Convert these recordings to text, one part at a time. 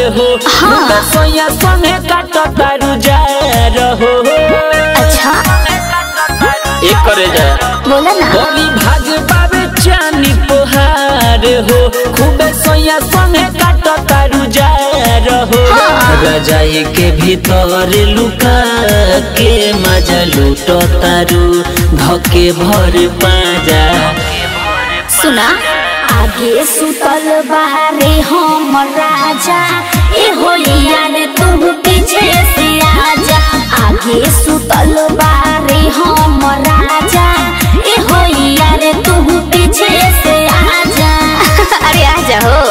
हो सोया संगे काटो तारू जा रहो। अच्छा एक करे जा बोला ना बड़ी भाग बाबे चानी पोहार हो खूबे सोया संगे काटो तारू जा रहो। रजाई के भीतर लुका के मजा लूटो तारू धके भर पाजा। सुना आगे सुतल बारे हम राजा ए होलिया रे तू पीछे से आजा। आगे सुतल बारे हम राजा ए होलिया रे तू पीछे से आजा। अरे आजा हो।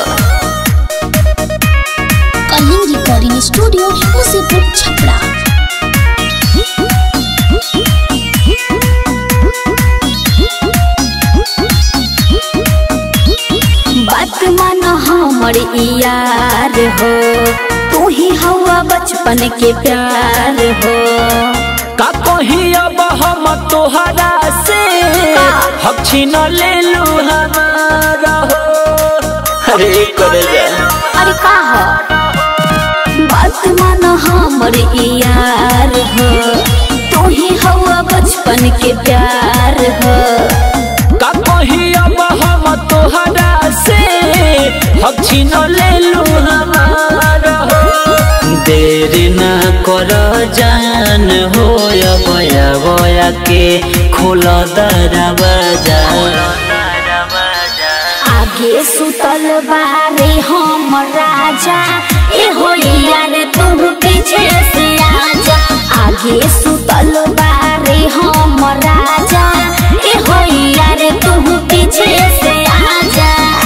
Kaling recording studio Musipur Chhapra. बात मन हमर यार हो तू ही हवा बचपन के प्यार हो। का कही अब हम तोहरा से हक छीन ले लू हमारा हो। अरे करे जा अरे का हो बात मन हमर यार हो तू ही हवा बचपन के प्यार हो। का कही अब हम तोहरा से हक छीन ले लू हमारा हो। देर ना कर जान हो बया बया के खोल दरवाजा। आगे सुतल बारे हम राजा ए होलिया रे तू पीछे से आजा। आगे सुतल बारे हम राजा ए होलिया रे तू पीछे से आजा।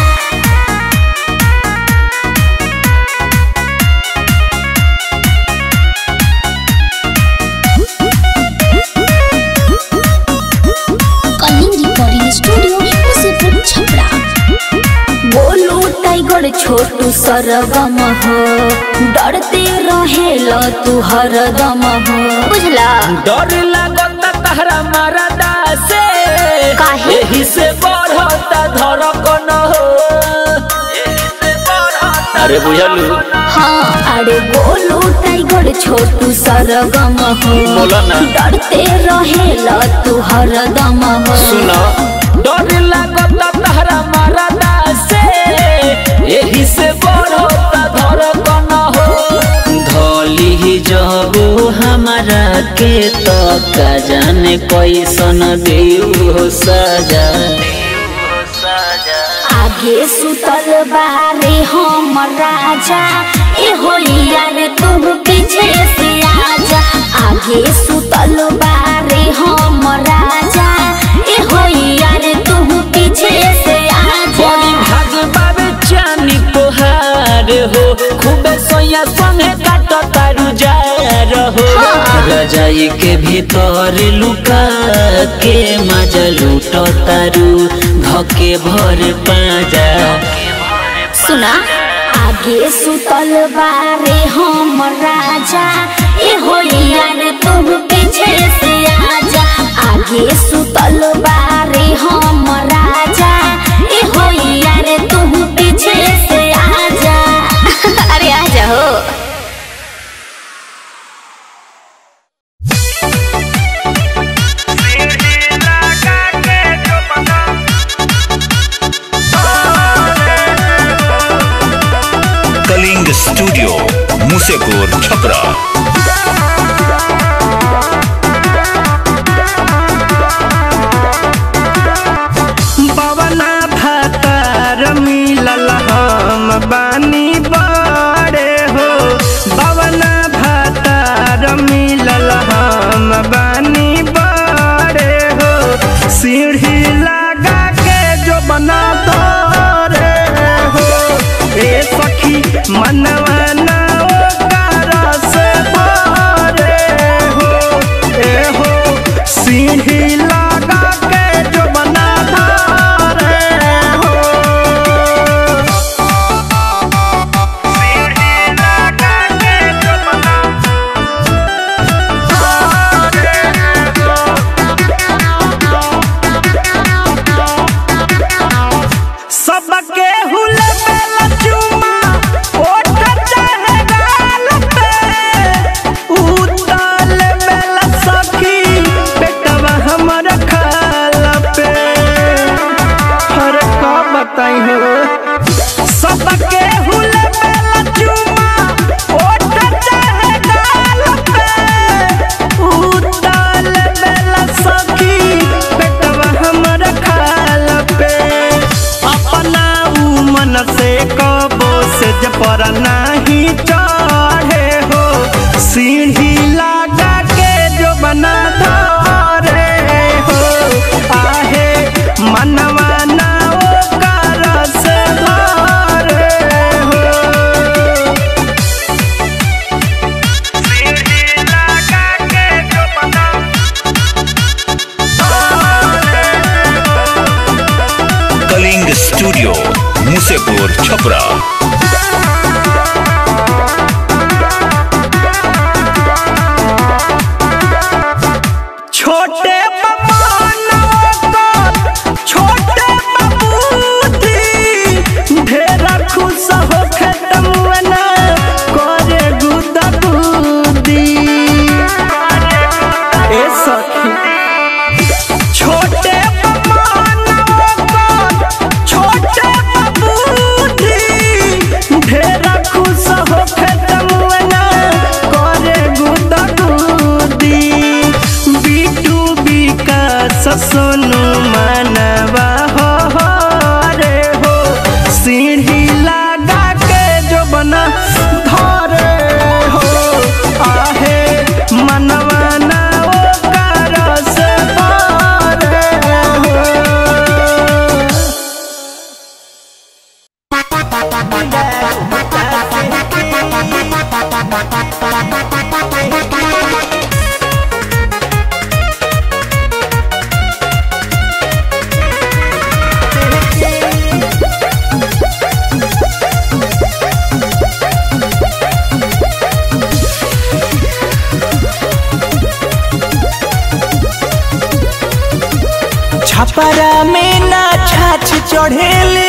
Kaling recording studio Musipur Chhapra. बोलू टाइगर छोटू सरगम हो डरते रहेला तू हरदम हो बुझला। डर लागता तहरा मरदा से काहे? एही से बढ़ता धड़कन हो। अरे बुझलू हाँ अरे बोलू टाइगर छोटू सरगम हो बोला ना डरते रहेला तू हरदम हो। सुनो डर लागता तहरा मरदा से एही से बढ़ता धड़कन हो। धोली जब हमारा के तो का जाने कैसन देऊ हो सजा। आगे सुतल बारे हम राजा ए होलिया रे तू पीछे से आजा। आगे सुतल बारे हम राजा ए होलिया रे तू पीछे से आजा। बड़ी भाग बाबे चानी पोहार हो खूबे सोया संगे काटो तारू जा रहो। रजाई के भीतर लुका के मजा लूटो तारू धके भर पाजा। सुना आगे सुतल बारे हम राजा ए होलिया रे तू पीछे से आजा। आगे सुतल बारे हम राजा ए होलिया रे तू पीछे से आजा। अरे आजा हो। कलिंग स्टूडियो मुसीपुर छपरा। बवना भातार मिलल हम बानी बड़े हो। बवना भातार मिलल हम बानी बड़े हो। सीढ़ी लगा के जो बना दो हो ए सखी मनवा ना ओकर से भरे हो। ए हो सीढ़ी लगा के जो बना धरे हो। सीढ़ी लगा के जो बना सबके हुले बेला चुमा ओठ चाहे पर नहीं चढ़े हो सीढ़ी लगा के जो बना धरे हो आहे मनवा ना ओकर से भरे हो सीढ़ी लगा के जो बना कलिंग स्टूडियो मुसेपुर छपरा। छोटे छोटे बबूती ढेर खुश हो खत्म करे गुदा बूदी ए सखी छोटे छोटे बबूती ढेर खुश हो खत्म करे गुदा बूदी बिटू विकास सोनू मनवा हो रे हो सीढ़ी लगा के जो बना धरे हो आहे मनवा ना ओकर से भरे हो छपरा में ना छाछ चढ़ेली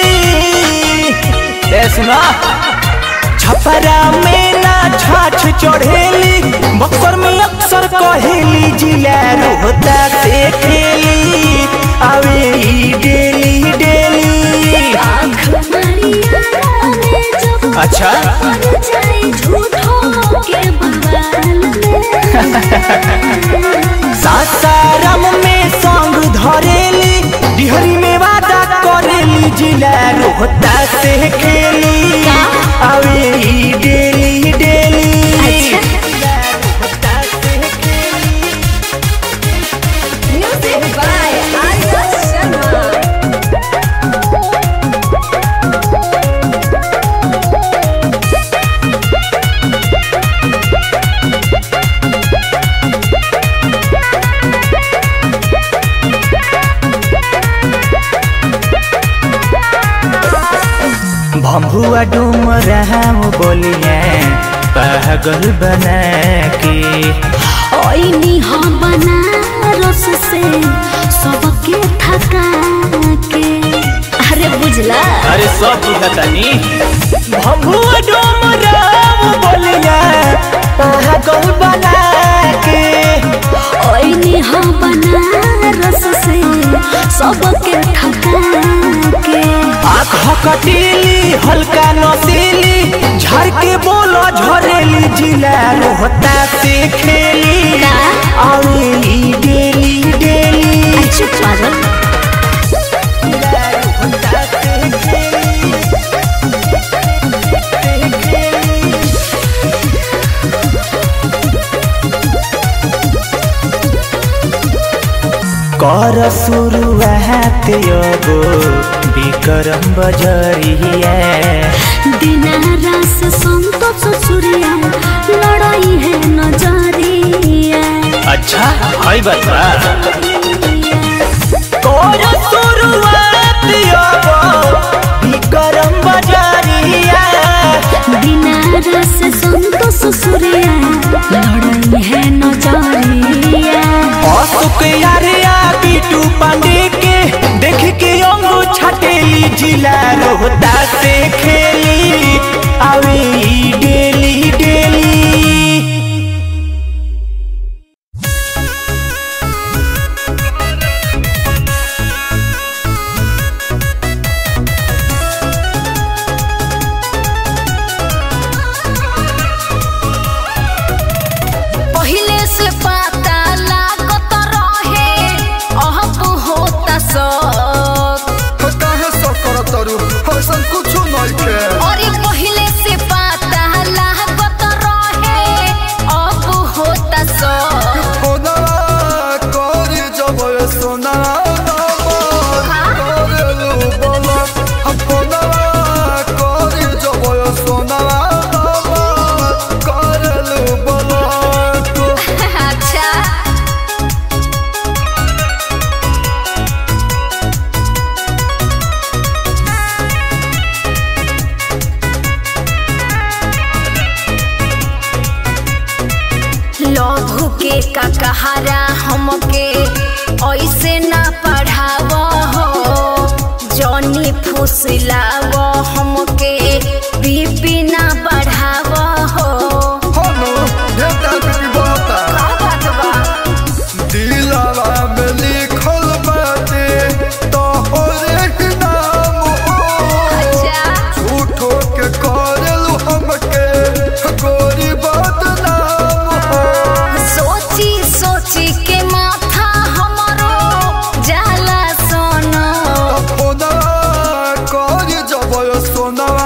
सुना छपरा में ना छाछ चढ़ेली बक्सर में अक्सर कहेली जिला रोहता से खेली आवे डेली डेली अच्छा सासाराम में संग धरेली डिहरी में वादा करेली जिला रोहता से खेली आवे डेली डेली भम्बुआ डुमरा बोलिए पागल बना के ओइनी हम बनारस से सबके थका के अरे बुझला अरे सब बुझतानी भम्बुआ डुमरा बोलिए पागल बना के ओइनी हम बनारस से सबके थका के आँख कटीली हल्का नसीली झर के बोलो झरेली जिला रोहता से खेली आवेली डेली डेली अच्छा पागल कर शुरुआत योगो विक्रम बजरिया दिनारस संतोष सूर्या लड़ाई है नजरिया अच्छा हाय बता कर शुरुआत योगो विक्रम बजरिया दिनारस संतोष सूर्या लड़ाई है नजरिया अशोक यारिया बिटू पांडे के देख के अंगू छटेली जिला रोहता से खेली आवे डेली डेली पहले से पता लागत रहे अब होता सब काहे सब करत तारू ऐसन कुछो नहीं के अरे पहले से के का कहारा हमके ऐसे ना पढ़ाव हो, जॉनी फुसलाव हमके बीपी ना बढ़ाव हो। दिलावा में लिखल बाटे तोहरे नाम हो, झूठो के करेलू हमके गोरी बदनाम हो। सोची सोची के माथा हमारो जाला सोना, फोनवा कर जब सोनवा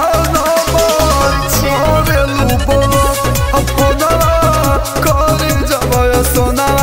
करेलू बोलो, फोनवा कर जब सोनवा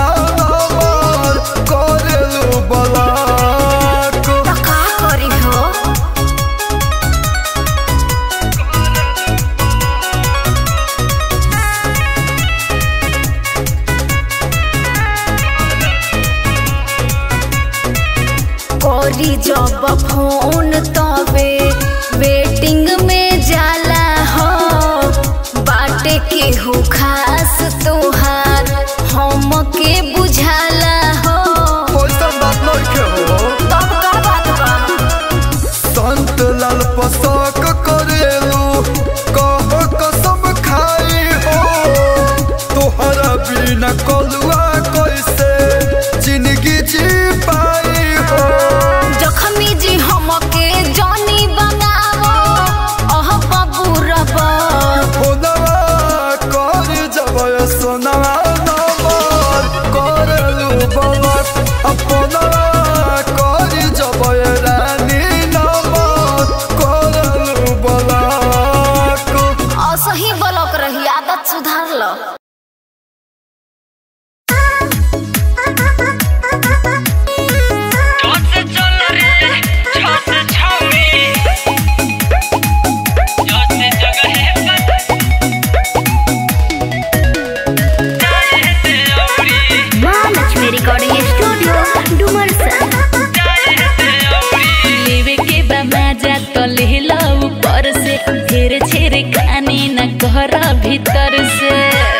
जब फोन तबे वेटिंग में जाला हो, बाटे के हो खास तोहार हमके बुझाला हो। बात नहीं हो तब का बात बा? संत लाल पसक करेलू कह कसम खाई हो, तोहरा बिना कलुआ कैसे जिंदगी जी पाई हो। जखमी जी हमके जानी बनावो अह बाबू रबा, फोनवा कर जब सोनवा नंबर करेलू बलक, फोनवा कर जब रानी नंबर करेलू बलक। असही बलक रही, आदत सुधार लो। Recording studio Dumarsan. लेवे के बमाजा तो ले लो ऊपर से, घेरे छेरे खानी न कहरा भीतर से।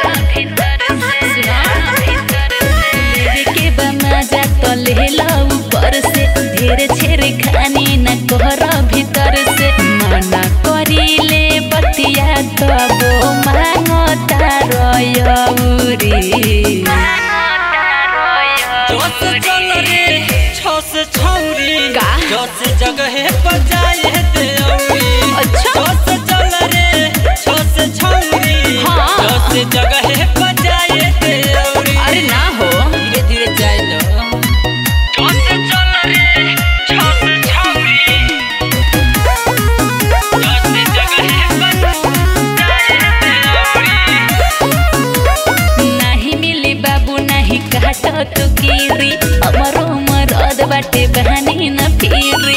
लेवे के बमाजा तो ले लो ऊपर से, घेरे छेरे खानी न कहरा भीतर से। मना करी ले बतिया तो वो मांगता रोयौरी। जोश चल रे छोस छौरी का जोश जगह पर जाए दे औरी। अच्छा जोश चल रे छोस छौरी जोश जगह पर जाए दे औरी। अरे ना हो, धीरे धीरे जाए दो। जोश चल रे छोस छौरी जोश जगह पर जाए दे औरी। नहीं मिली बाबू नहीं काटो तू कीरी, अमरो मरद बाटे बहानी न फिरी।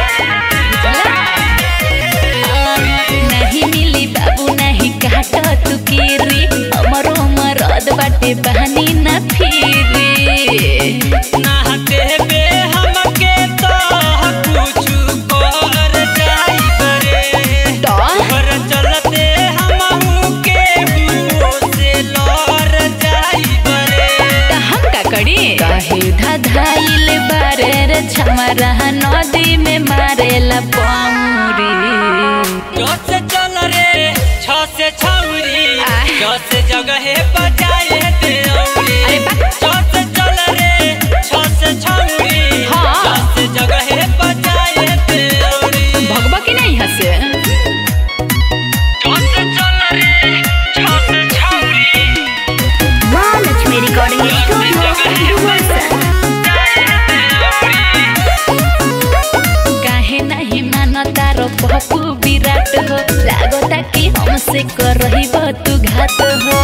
नहीं मिली बाबू नहीं काटो तू कीरी, अमरो मरद बाटे बहानी न फिरी। नाहते बे हमके तो कुछ कर जाई बरे, घर चलते हमहू के हुओ से लड़ जाई बरे। हम का करी? काहे धधाइल बारे रे छमरा नदी में मारेला पामुरी। जोश चल रे छोस छौरी जोश जगह पर जाए दे औरी। जोश चल रे छोस छौरी जोश जगह पर जाए दे औरी। भगवा की नहीं हसे। जोश चल रे छोस छौरी महालक्ष्मी रिकॉर्डिंग स्टूडियो डुमरसन। काहे नहीं मानता रो पप्पू विराट हो, लागता कि हमसे कर रही तू घात हो।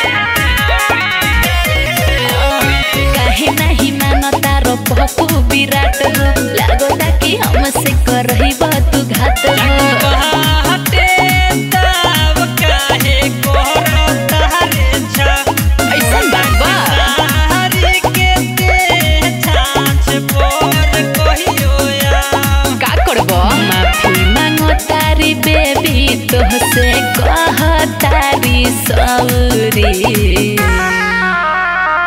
काहे नहीं मानता रो पप्पू विराट हो, लागता कि हमसे कर रही तू घात हो। हटे तब काहे कोरता रे छा ऐसन बात बा? हरी के ते छाछ पर कहियो या का करबो? माफी मांगो तारी बेबी, तोहसे कह तारी सौरी।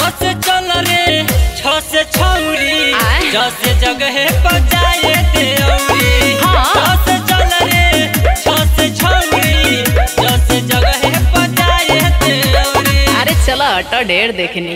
से चल रे छ से छौरी जैसे जगह पर जाए देउरी से चल रे छ से छौरी जैसे जगह पर जाए देउरी। अरे चलो हटो ढेर देखनी।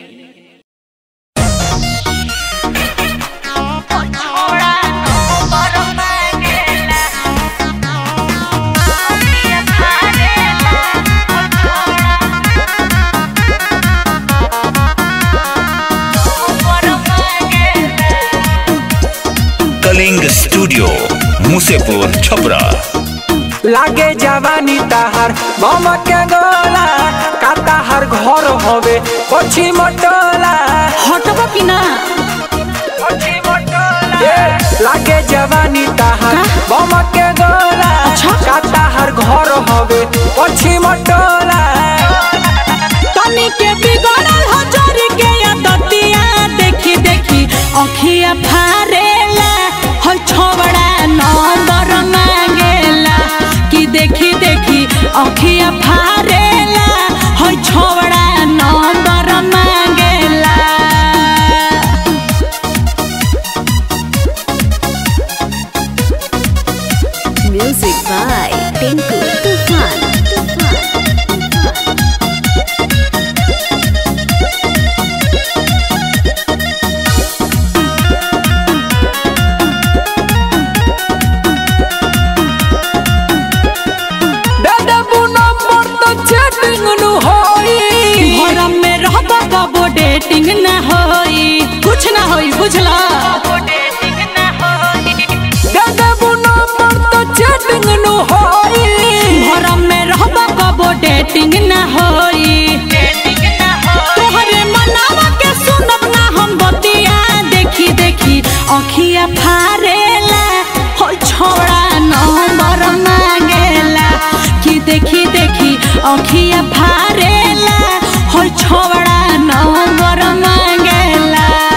कलिंग स्टूडियो मुसेपुर छपरा। लागे जवानी ताहार बम के गोला का ताहार घर होवे कोची मोटोला हटबो कि ना लागे जवानी ताहार बम के गोला का ताहार घर होवे कोची मोटोला तनी के बिगड़ल हो जरी के दतिया देखी देखी अखिया फारेला हो छोबड़ा नंबर मांगेला कि देखी देखी अखिया फारेला हो छोबड़ा नंबर मांगेला। Music by Tinku Toofan. डेटिंग ना होई कुछ ना होई बुझला चैटिंग न होई घर में रहबा कबो डेटिंग ना होई तोहरे मनावा के सुनब ना हम बतिया देखी देखी अखिया फारेला हो छोड़ा नंबर मांगेला कि देखी देखी अखिया फारेला हो छोड़ा नंबर मांगेला।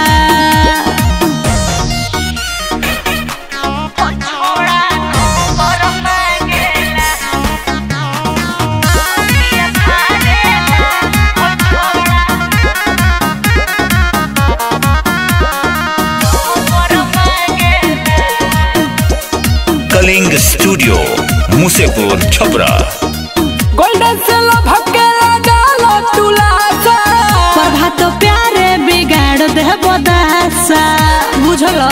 कलिंग स्टूडियो मुसेपुर छपरा। गोल्डन से भकेला डालो तुलासा प्रभा तो प्यारे बिगाड़ दे बदासा बुझलो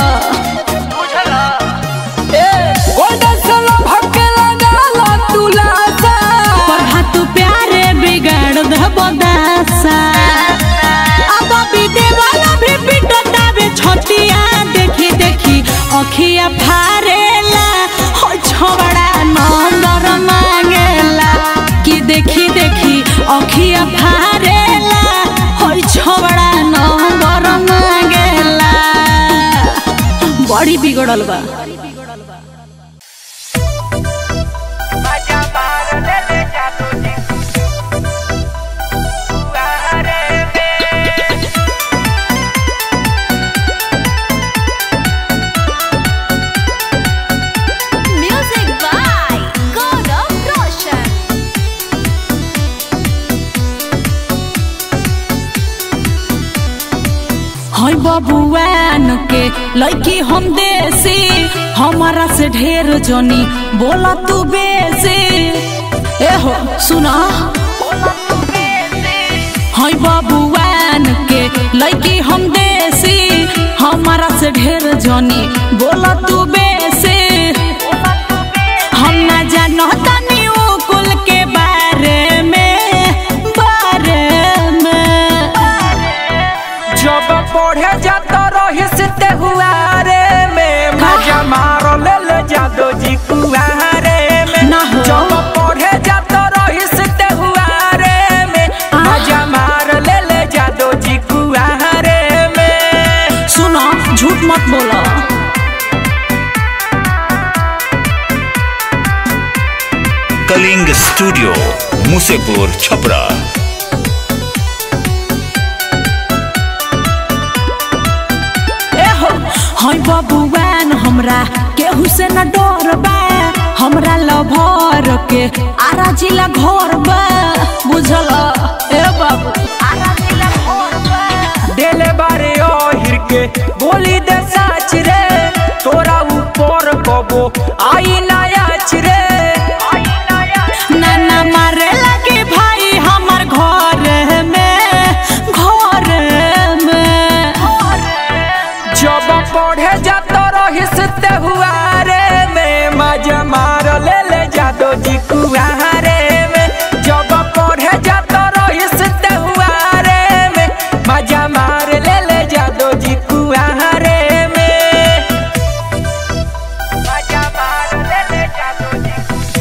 गोल्डन से भकेला डालो तुलासा प्रभा तो प्यारे बिगाड़ दे बदासा अब बीते वाला भी पिटता बे छोटिया देखी देखी अखिया फारेला हो छोबड़ा नंबर मांगेला कि देखी देखी अखिया फारेला हो छोबड़ा नंबर मांगेला। बड़ी बिगड़ल बा। हाय बबुआन के लड़की हम देसी हमारा से ढेर जनी बोला तू बेसी ए हो सुना हाय बबुआन के लड़की हम देसी हमारा से ढेर जनी बोला तू बेसी हम ना जानो तनी कुल के बारे में जब पढ़े जाता रहिस तेहुआरे में मजा मारो ले जादो जी कुआरे में ना हो। जब पढ़े जाता रहिस तेहुआरे में मजा मार ले जादो जी कुआरे में। सुनो झूठ मत बोलो कलिंग स्टूडियो मुसेपुर छपरा। हाय बबुआन हमरा केहू से न डर बा हमरा लभर के आरा जिला घर बा बुझल ए बाबू आरा जिला घर हमके बोली दे सच रे तोरा ऊपर कबो आई नाच रे नाना मारे लगे भाई हमार घर में जब पढ़े जाता रहिस तेहुआरे में मजा मार ले जादो जी कुआरे में जब पढ़े जाता रहिस तेहुआरे में मजा मार ले जादो जी कुआरे में मजा मार ले जादो जी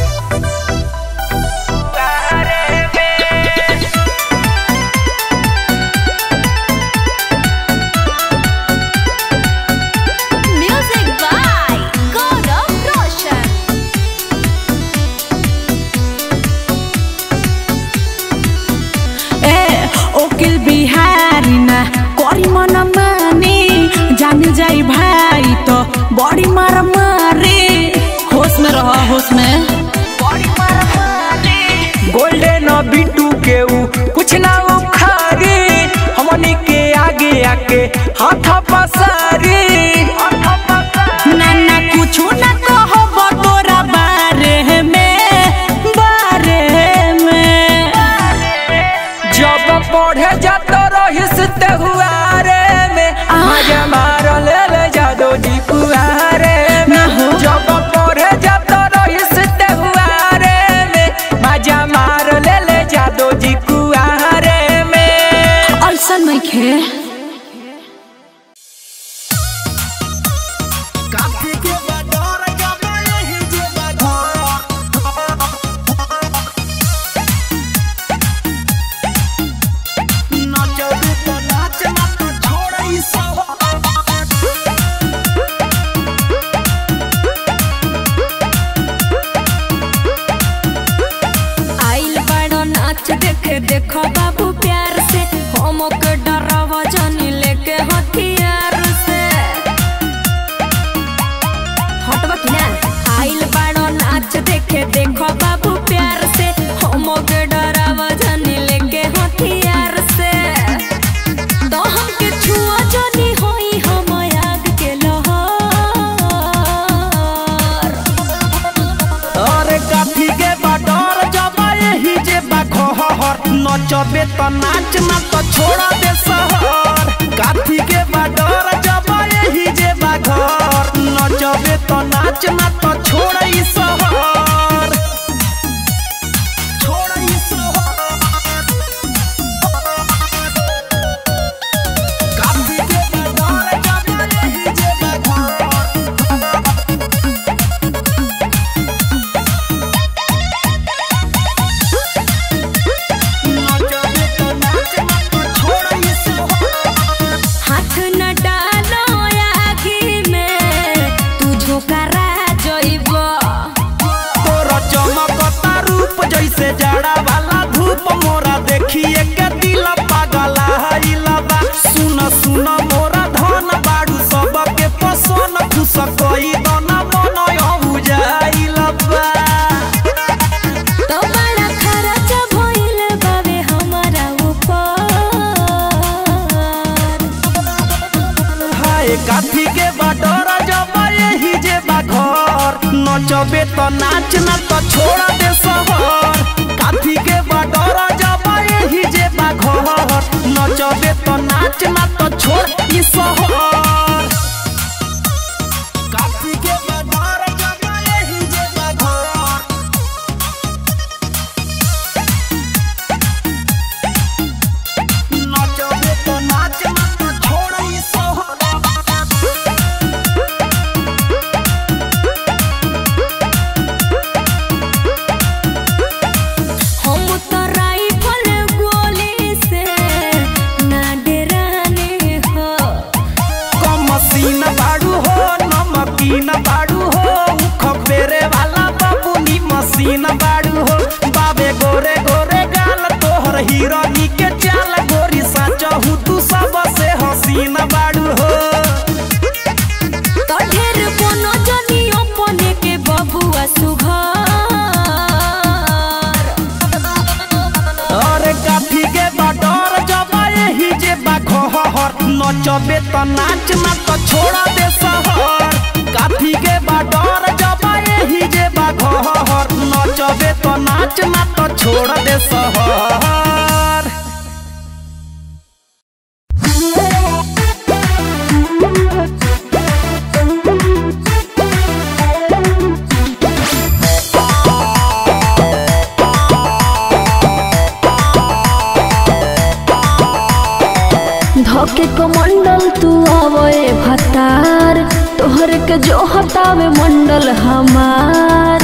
कुआरे में। Music by Gaurav Roshan. ओकिल बिहारी ना करी मन मानी जान जाई भाई तो बड़ी मार मारे होश में रहो होश में गोल्डन बिट्टू के ऊ कुछ ना उखारी हमनी के आगे आके हाथ पसारी नाना कुछ ना कहो तोरा बारे में जब पढ़े जाता रहिस तेहुआरे में मजा मार ले जादो जी कुआरे में जब पढ़े जाता रहिस तेहुआरे में मजा मार ले जादो जी कुआरे में। ऐसा नहीं खे आइल बड़ो नाच देखे देखो बाबू प्यार से हमके डरावा जानी लेके हथियार से हटवा कि ना आइल बड़ो नाच देखे देखो बाबू प्यार से हमके डरावा जानी लेके हथियार से तो हमके छुआ जानी होई हम आग के लहर अरे काठी के बाडर जब यही जे बाखहर नचबे तो नाच ना तो छोड़ा दे शहर काठी के बाडर जब यही जे बाघर नचबे तो नाच ना तो छोड़ा ई शहर छोड़ा ई शहर काठी के बाडर जब यही जे बाघर हाथ न डालो आखी में तू झोकरा जइबो तोरा चमकता रूप जैसे जाड़ा वाला धूप मोरा देखिए के दिल पागला हइला बा सुन सुन मोरा धन बाड़ू सबके पसंद खुश कई दना मन हो जाइला बा तो बड़ा खर्च भइल बावे हमारा ऊपर हाय काठी के बाडर जब यही जे बाघर नचबे तो नाच ना तो छोड़ा दे शहर काठी के बाडर जब यही जे बाघर नचबे तो नाच ना तो छोड़ ई शहर काठी के बाडर जब यही जे बाघर नचबे तो नाच ना तो छोड़ ई शहर हम तो राइफल गोली से ना डराने हो कम नचबे तो नाच ना तो छोड़ा दे शहर काफी के बाडर जब यही जे बाघर नचबे तो नाच ना तो छोड़ा दे शहर। धोके को मंडल तू आवे भतार तोहर के जो हटावे मंडल हमार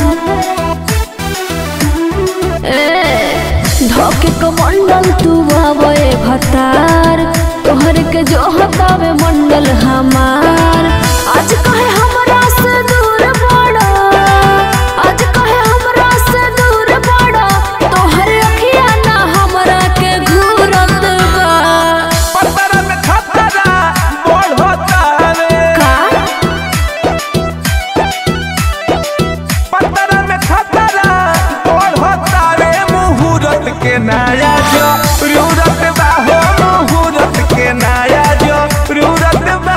धोके को मंडल तू आवे भतार तोहर के जो हटावे मंडल हमार। आज कहे हमरा से दूर बड़ा आज कहे हमरा से दूर बड़ा तोहर अखिया ना हमरा के घूरत बा। पत्थर में खतरा बोल होता रे का पत्थर में खतरा बोल होता रे मुहूर्त के नया जो रूरत बा हो मुहूर्त के नया जो रूरत बा।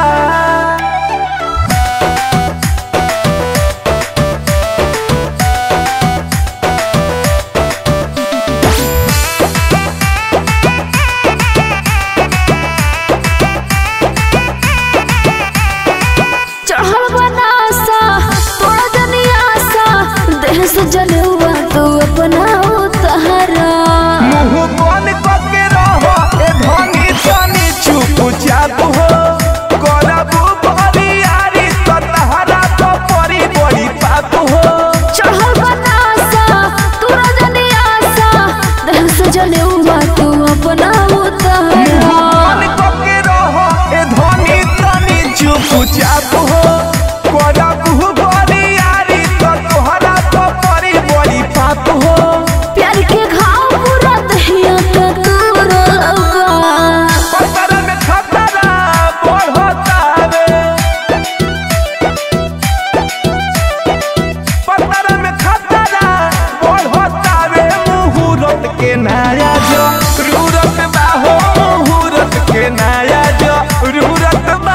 चढ़ल बनासा तोड़ा जनियासा देह से जलुआ तू अपना उतारा मुँह बन के रहो ए धनी तनी चुपचाप हो करबू बरियारी तो तहरा तो परी बड़ी पाप हो। चढ़ल बनासा तोड़ा जनियासा देह से जलुआ तू अपना उतारा मन के रहो ए धनी तनी चुपचाप हो करबू बरियारी तो तोहरा तो परी बड़ी पाप हो। प्यार के घाव पूरा दहिया का तोरा लगा पत्थर में खतरा बोल होता रे पत्थर में खतरा बोल होता रे मुहूर्त के नया जो रूरत बा हो मुहूर्त के नया जो रूरत बा।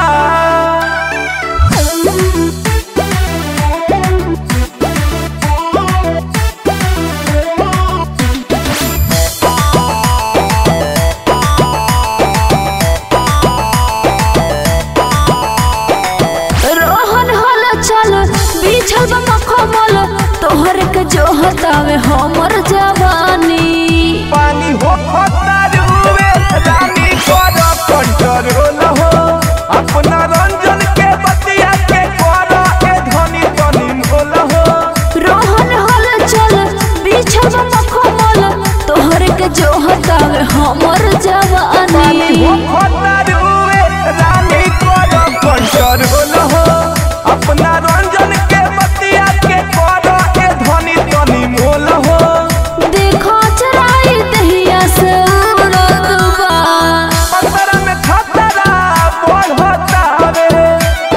रोहन हल चल बिछल मखमल तोहर के जो हतावे हमर जवानी पानी हो होता रुए रानी कर कंट्रोल हो अपना रंजन के बतिया के कर ए धनी तनी मोल हो। रोहन हल चल बिछल मखमल तोहर के जो हतावे हमर पानी जवानी हो होता रुए रानी कर कंट्रोल हो अपना रंजन के बतिया के कर ए धनी तनी मोल हो। देखो चराई दहिया से उड़त बा पत्थर में खतरा बोल होता रे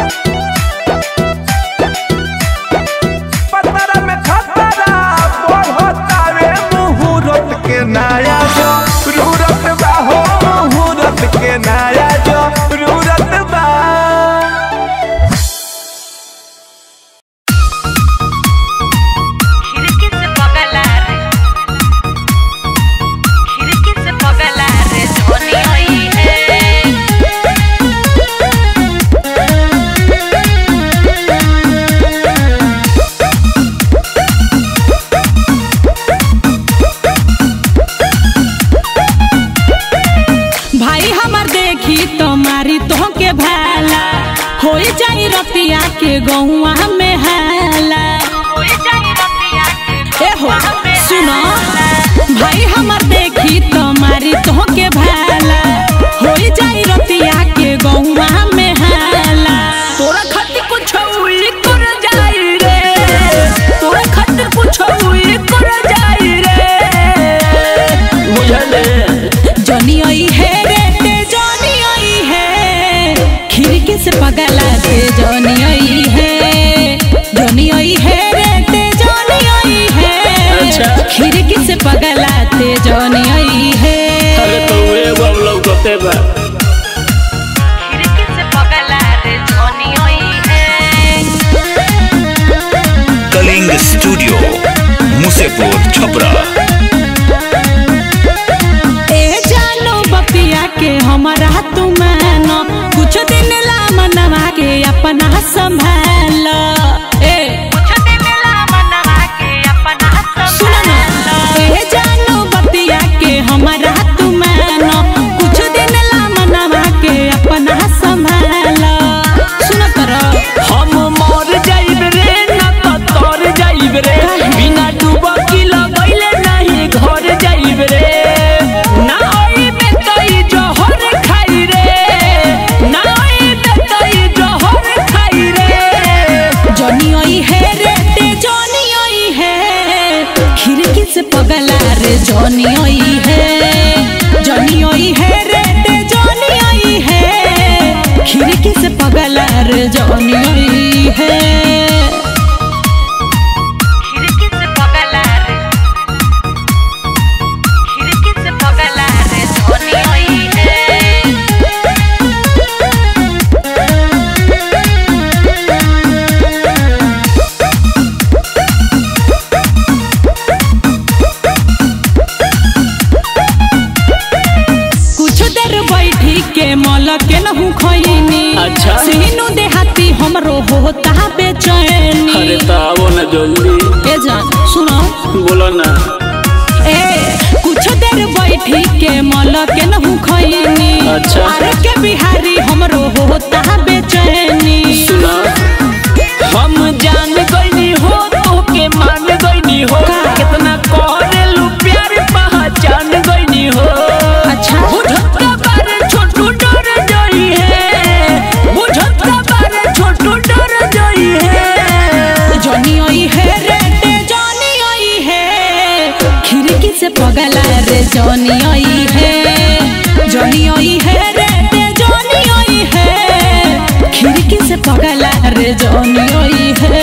पत्थर में खतरा बोल होता रे मुहूर्त के नया जो रूरत बा हो मुहूर्त के नया जो रूरत बा। खिड़की से बगला रे सोनी आई है भाई हमर देखी तुम्हारी तो के भाला हो जाई रतिया के गौवा में हाला ए हो सुनो भाई हमर देखी तुम्हारी तो के भाला हो जाई रतिया के गौवा में हाला तोरा खातिर कुछ हुई कर जाई रे तोरा खातिर कुछ हुई कर जाई रे बुझले जनी आई है रे ते जनी आई है खिड़की से पगला दे जनी आई है जनी आई है रे ते जनी आई है अच्छा। खिड़की से पगला ते जनी आई है अरे तो एगो अपना संभाल ए जानो बतिया के हमारा तू मानो कुछ दिन ला मनवा के अपना संभाल सुन कर हम मर जाइब रे ना तो तर जाइब रे बिना डुबकी लगैले नहीं घर जाइब रे ना ओई में तई जहर खाई रे ना ओई में तई जहर खाई रे जनी ओई है रे ते जनी ओई है खिड़की से पगला रे जनी ओई है जनी ओई है रे ते जनी ओई है खिड़की से पगला रे जनी ओई है के मल के नहु खैनी अच्छा सीनु देहाती हमरो होता बेचैनी अरे ताओ ना जल्दी ए जान सुनो बोलो ना ए कुछ देर बैठी के मल के नहु खैनी अच्छा अरे के बिहारी हमरो होता बेचैनी सुना हम जान गईनी हो तो के मान गईनी हो कितना करेलू प्यार पहचान गईनी हो अच्छा बुझत का बारे छोटू डर जाई है बुझत का बारे छोटू डर जाई है जनी ओई है रे ते जनी ओई है खिड़की से पगला रे जनी ओई है जनी ओई है रे ते जनी ओई है खिड़की से पगला रे जनी ओई है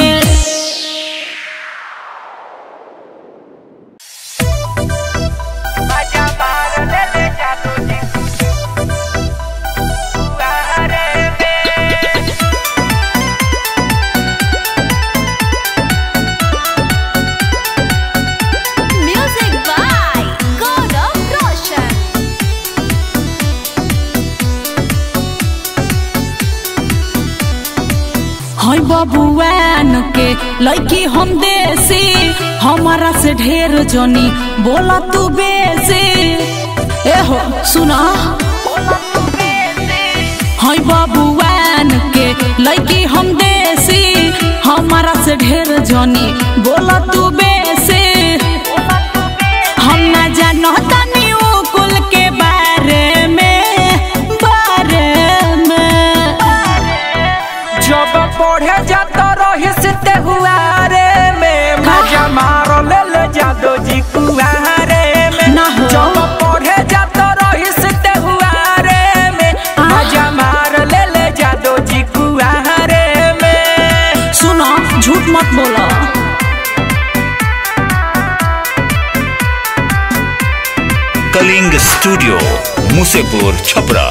हाय बबुआन के लड़की हम देसी हमारा से ढेर जनी बोला तू बेसी ए हो सुना हाय बबुआन के लड़की हम देसी हमारा से ढेर जनी बोला तू बेसी हम ना जानो तनी कुल के बारे में जब पढ़े जाता रहिस ते हुआरे में मजा मार ले जादो जी कुआरे में ना हो। जब पढ़े जाता रहिस ते हुआरे में मजा मार ले जादो जी कुआरे में सुनो झूठ मत बोलो कलिंग स्टूडियो मुसेपुर छपरा।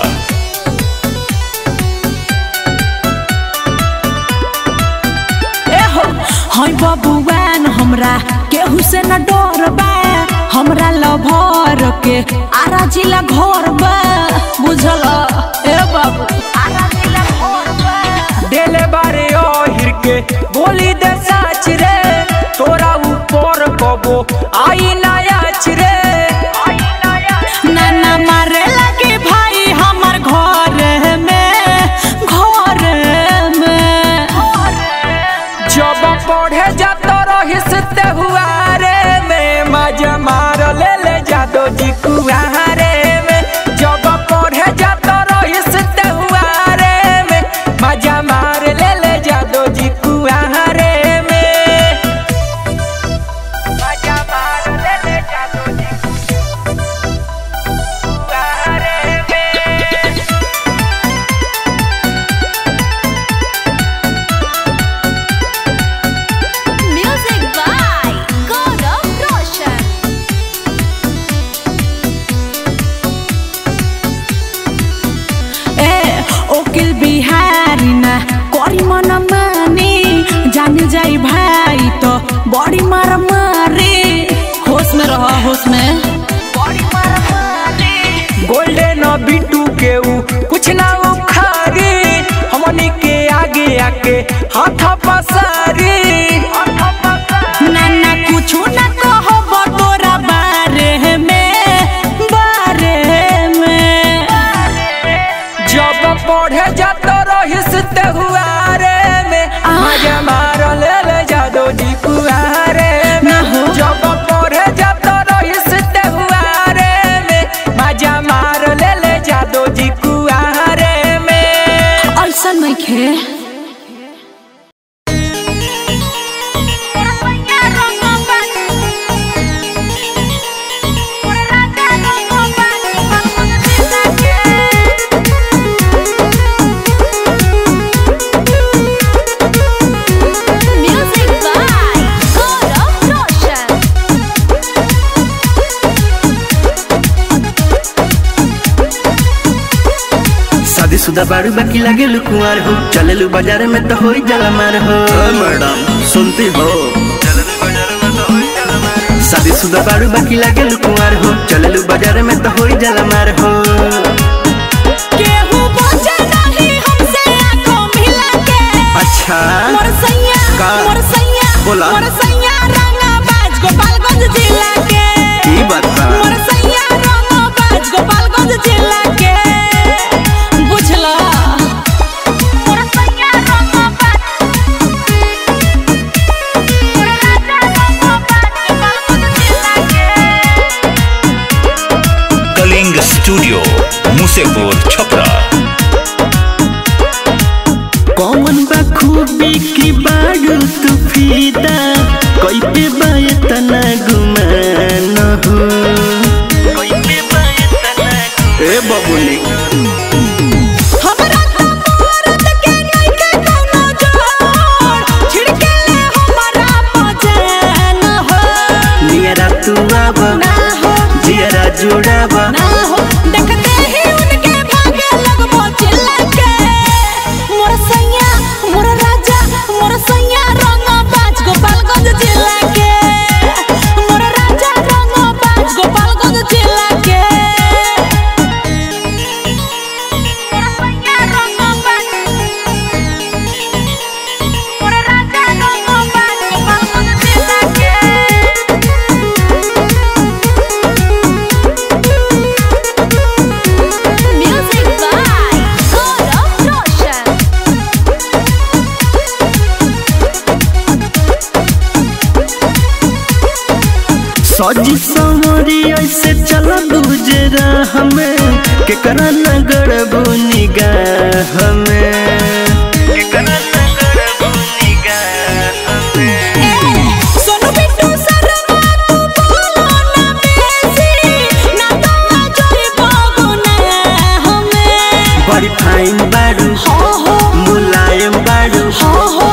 हाय बबुआन हमरा केहू से न डर बा हमरा लभर के आरा जिला घर बा बुझल ए बाबू आरा जिला घर बा देले बारे ओहिर के बोली दे सच रे तोरा ऊपर कबो आई ना आच रे नाना मारे लगे भाई हमर घर में जब पढ़े जाता रहिस ते हुआरे में मजा मार ले जादो जी कुआरे में जब पढ़े जाता रहिस ते हुआरे में मजा मार ले जादो जी कुआरे में मजा मार ले जादो जी कुआरे में म्यूजिक बाय गौरव रोशन। ओकिल बिहारी ना करी मन मानी जान जाई भाई तो बड़ी मार मारे होश में रहो होश में गोल्डन बिट्टू के ऊ कुछ ना उखारी हमनी के हाथ पसारी। नाना कुछ न कहो तोरा बारे में जब पढ़े जाता रहिस तेहुआरे में मजा मार ले जादो जी कुआरे में। जब पढ़े जाता रहिस तेहुआरे में मजा मार ले जादो जी कुआरे में। ऐसा नहीं खे शादीशुदा बारू बाकी लगे कुंवार हो चले बाजार में तो हो जाला मार हो। मैडम सुनती हो शादीशुदा बारू बाकी लगे कुंवार हो चले बाजार में तो हो जाला मार हो। केहू बचे नहीं हमसे आंखों मिला के। अच्छा मोर सैया बोला मोर सैया रंगाबाज गोपालगंज जिला के। की बात बा मोर सैया रंगाबाज गोपालगंज जिला के बुझला। मोर सैया रंगाबाज मोर राजा रंगाबाज गोपालगंज जिला के। कलिंग स्टूडियो मुसेपुर छपरा। कौन बा खूबी की बारू तू फीदा कोई पे बाय तना गुमान हो। ए बबुनी हमरा तो मरद के नहीं के कोनो जोड़ छिड़के ले हमरा पहचान हो। नियरा तू आब ना हो जियरा जुड़ाब ना हो देखते ही उनके भागे लगबो चिल्ला के। मोर सैया मोर राजा मोर सैया रंगाबाज गोपालगंज जिला के। मोर राजा रंगाबाज गोपालगंज जिला के। मोर सैया रंगाबाज मोर राजा रंगाबाज गोपालगंज जिला के। Music by Gaurav Roshan. सजी समरी ऐसे चल गुजरा हमें के करा नगर निगाह हमें सोनू बिट्टू शर्मा तू बोलो ना बेसी ना दवा जोई बगुना हमें। बड़ी फाइन बारू हो हो मुलायम बारू हो हो